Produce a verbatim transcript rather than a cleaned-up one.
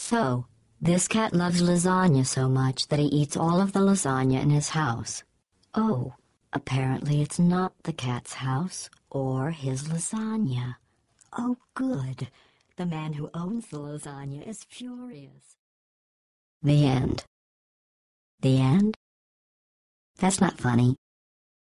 So, this cat loves lasagna so much that he eats all of the lasagna in his house. Oh, apparently it's not the cat's house or his lasagna. Oh, good. The man who owns the lasagna is furious. The end. The end? That's not funny.